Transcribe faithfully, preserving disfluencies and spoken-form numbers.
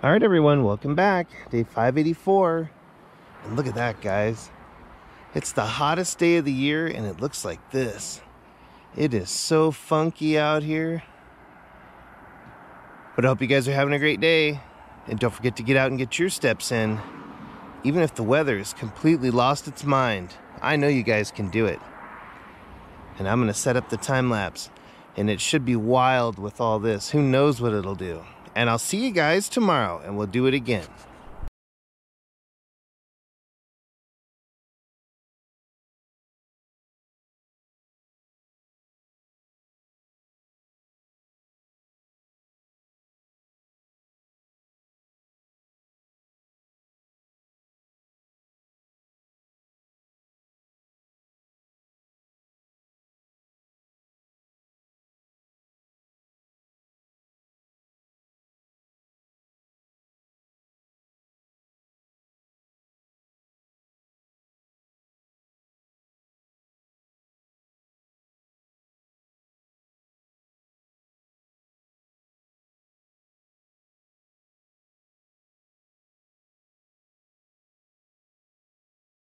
All right, everyone, welcome back. Day five eighty-four. And look at that, guys. It's the hottest day of the year, and it looks like this. It is so funky out here. But I hope you guys are having a great day. And don't forget to get out and get your steps in. Even if the weather has completely lost its mind, I know you guys can do it. And I'm gonna set up the time lapse. And it should be wild with all this. Who knows what it'll do? And I'll see you guys tomorrow, and we'll do it again.